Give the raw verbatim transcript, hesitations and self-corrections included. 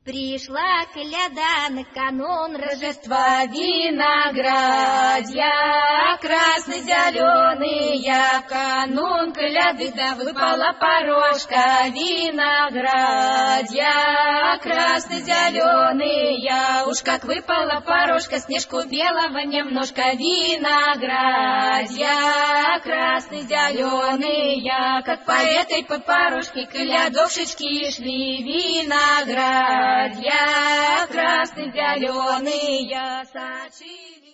Пришла коляда на канун Рождества, виноградья красно-зеленые. В канун коляды да выпала порожка, виноградья красно-зеленые. Уж как выпала порожка, снежку белого немножко, виноградья красно-зеленые. Как по этой по порожке колядовшечки шли, виноградья красно-зеленые сочили.